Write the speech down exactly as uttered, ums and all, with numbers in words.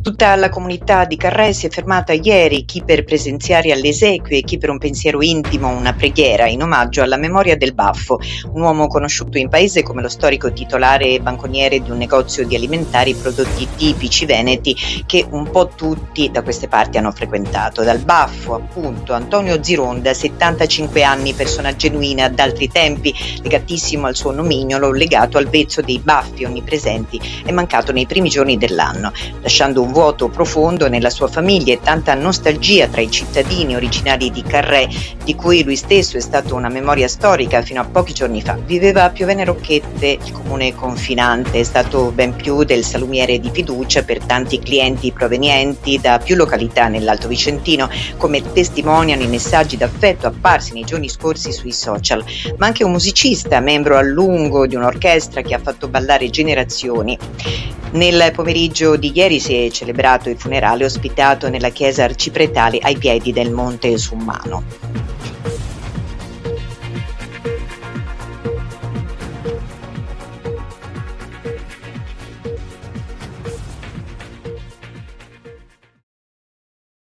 Tutta la comunità di Carré si è fermata ieri, chi per presenziare alle esequie, chi per un pensiero intimo, una preghiera in omaggio alla memoria del Baffo, un uomo conosciuto in paese come lo storico titolare e banconiere di un negozio di alimentari prodotti tipici veneti che un po' tutti da queste parti hanno frequentato. Dal Baffo, appunto, Antonio Zironda, settantacinque anni, persona genuina d'altri tempi, legatissimo al suo nomignolo, legato al vezzo dei baffi onnipresenti, è mancato nei primi giorni dell'anno, lasciando un vuoto profondo nella sua famiglia e tanta nostalgia tra i cittadini originari di Carré, di cui lui stesso è stato una memoria storica fino a pochi giorni fa. Viveva a Piovene Rocchette, il comune confinante, è stato ben più del salumiere di fiducia per tanti clienti provenienti da più località nell'Alto Vicentino, come testimoniano i messaggi d'affetto apparsi nei giorni scorsi sui social, ma anche un musicista, membro a lungo di un'orchestra che ha fatto ballare generazioni. Nel pomeriggio di ieri si è celebrato il funerale ospitato nella chiesa arcipretale ai piedi del Monte Summano.